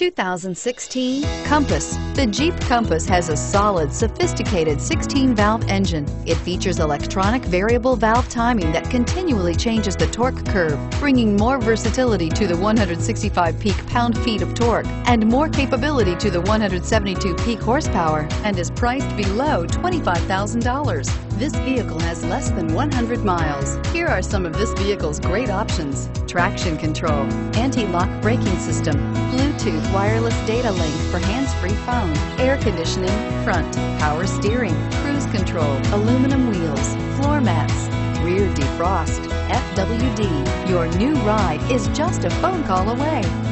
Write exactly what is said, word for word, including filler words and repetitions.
two thousand sixteen Compass. The Jeep Compass has a solid, sophisticated sixteen valve engine. It features electronic variable valve timing that continually changes the torque curve, bringing more versatility to the one hundred sixty-five peak pound-feet of torque and more capability to the one hundred seventy-two peak horsepower, and is priced below twenty-five thousand dollars. This vehicle has less than one hundred miles. Here are some of this vehicle's great options: traction control, anti-lock braking system, Bluetooth wireless data link for hands-free phone, air conditioning, front, power steering, cruise control, aluminum wheels, floor mats, rear defrost, F W D. Your new ride is just a phone call away.